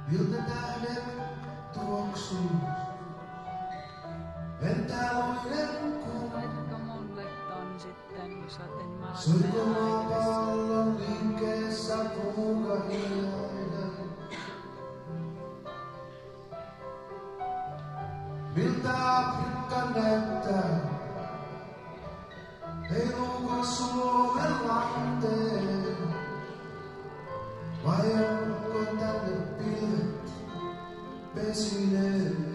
miltä tähdet tuoksuu. Lentää luinen kuu. Laitko mulle ton sitten, soitin mä Soiko maapallon liikkeessä puuka hiljainen? Miltä Afrikka näyttää? Heiluuko Suomen lanteen? Vai onko tänne pilvet pesineen?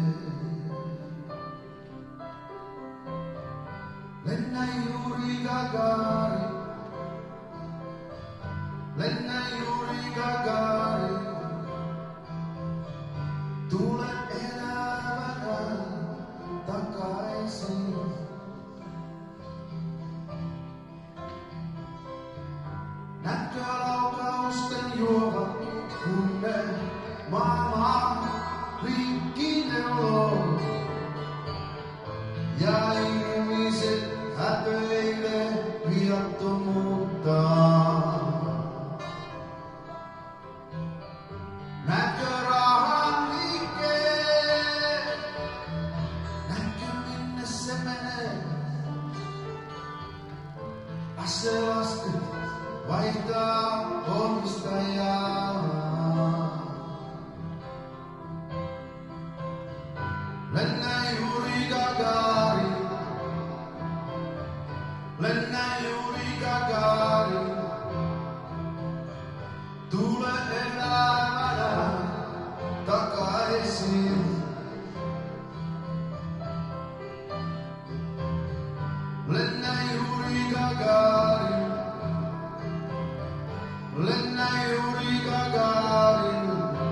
Lennä Juri Gagarin, lennä Juri Gagarin, tule elävänä takaisin. Nätkö laukausten juovan, kun ne maailman rikki neuloo? Ja ihmiset häpeilee viattomuuttaan. Näkö rahan liikkeen? Näkö minne se menee? Aselastit vaihtaa omistajaa. Lennä Juri Gagarin, lennä Juri Gagarin, tule elävänä takaisin. Lennä Juri Gagarin, lennä Juri Gagarin,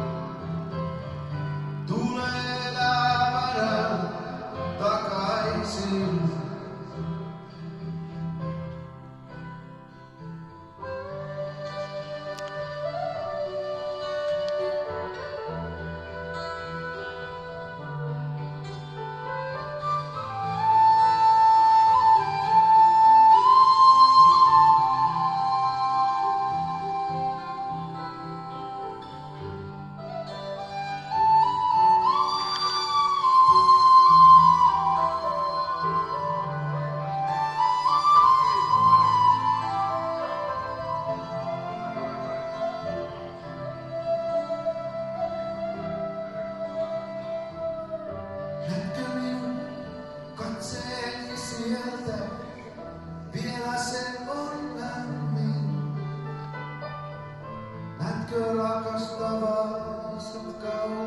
tule elävänä takaisin. Näetkö minun katseeni sieltä? Vielä se on lämmin. Näetkö rakastavaiset kauan?